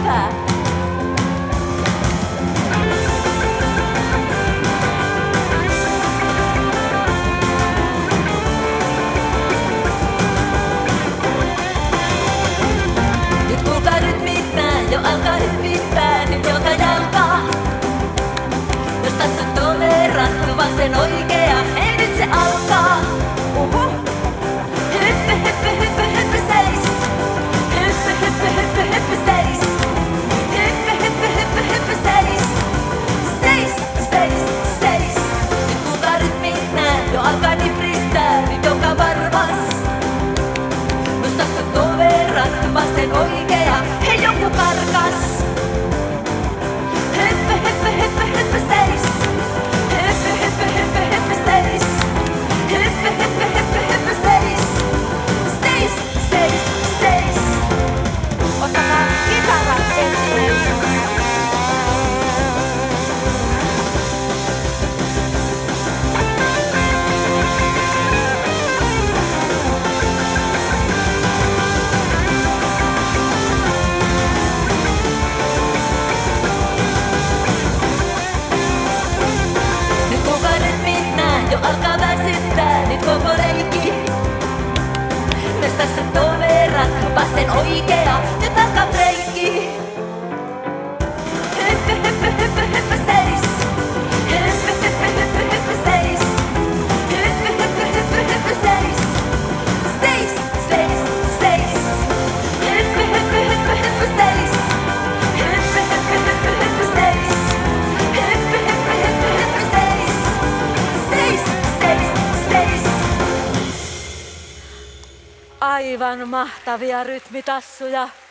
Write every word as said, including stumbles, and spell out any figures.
hyvää. Nyt kuulkaa rytmittää, jo alkaa hypittää, nyt joka jalkaa. Jos tässä on toverattu vasen oikea, ei nyt se alkaa. Uhu. Hyppy, hyppy, hyppy, hyppy seis. Hyppy, hyppy, hyppy, hyppy seis. Hyppy, hyppy, hyppy, hyppy seis. Seis, seis, seis. Nyt kuulkaa rytmittää, jo alkaa nipristää, nyt joka varvas. Jos tässä on toverattu vasen oikea, hei joku karkas. Hyppy, hyppy, hyppy, hyppy seis. Hyppy, hyppy, hyppy, hyppy seis. Hyppy, hyppy, hyppy, hyppy seis. Seis, seis, seis. Ottakaa kitarat ensimmäisenä. Jo alkaa väsyttää nyt koko leikki. Myös tässä toverat, vasen oikea, nyt alkaa breikki. Hyppy, hyppy, hyppy, hyppy seis. Hyppy, hyppy, hyppy, hyppy seis. Hyppy, hyppy, hyppy, hyppy seis. Seis, seis, seis. Hyppy, hyppy, hyppy, hyppy seis. Hyppy, hyppy, hyppy, hyppy seis. Hyppy, hyppy, hyppy, hyppy seis. Seis, seis, seis. Aivan mahtavia rytmitassuja.